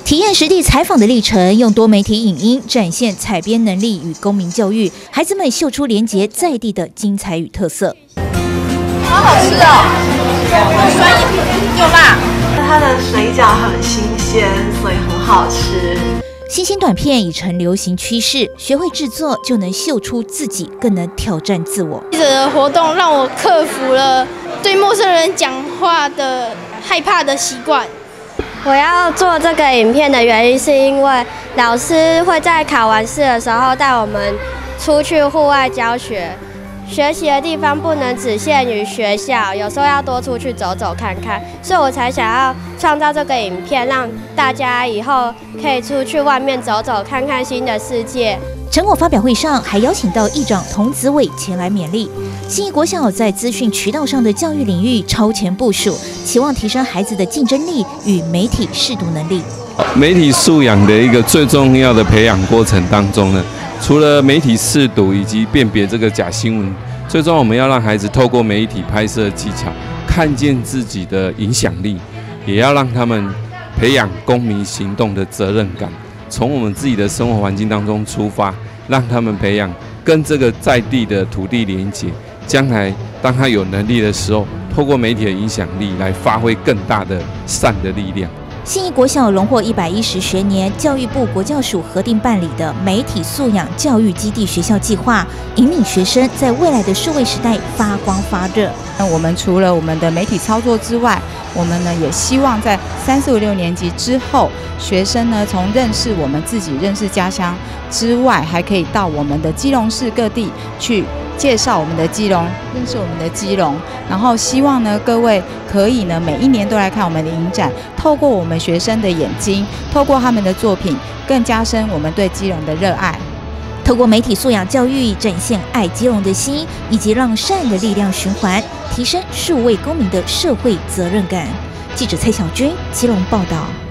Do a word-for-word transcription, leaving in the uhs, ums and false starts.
体验实地采访的历程，用多媒体影音展现采编能力与公民教育，孩子们秀出连结在地的精彩与特色。 好好吃哦，又酸又辣。 它的水饺很新鲜，所以很好吃。 新兴短片已成流行趋势，学会制作就能秀出自己，更能挑战自我。 记者的活动让我克服了对陌生人讲话的害怕的习惯。 我要做这个影片的原因，是因为老师会在考完试的时候带我们出去户外教学，学习的地方不能只限于学校，有时候要多出去走走看看，所以我才想要创造这个影片，让大家以后可以出去外面走走看看新的世界。 成果发表会上还邀请到议长童子伟前来勉励。信义国小在资讯渠道上的教育领域超前部署，期望提升孩子的竞争力与媒体识读能力。 媒体素养的一个最重要的培养过程当中呢，除了媒体识读以及辨别这个假新闻，最重要我们要让孩子透过媒体拍摄技巧，看见自己的影响力，也要让他们培养公民行动的责任感。从我们自己的生活环境当中出发，让他们培养跟这个在地的土地连结。将来当他有能力的时候，透过媒体的影响力来发挥更大的善的力量。 信义国小荣获一百一十学年教育部国教署核定办理的媒体素养教育基地学校计划，引领学生在未来的数位时代发光发热。 那我们除了我们的媒体操作之外，我们呢也希望在三四五六年级之后，学生呢从认识我们自己、认识家乡之外，还可以到我们的基隆市各地去介绍我们的基隆，认识我们的基隆。然后希望呢各位可以呢每一年都来看我们的影展，透过我们学生的眼睛，透过他们的作品，更加深我们对基隆的热爱。 透过媒体素养教育，展现爱基隆的心，以及让善的力量循环，提升数位公民的社会责任感。记者蔡小军基隆报道。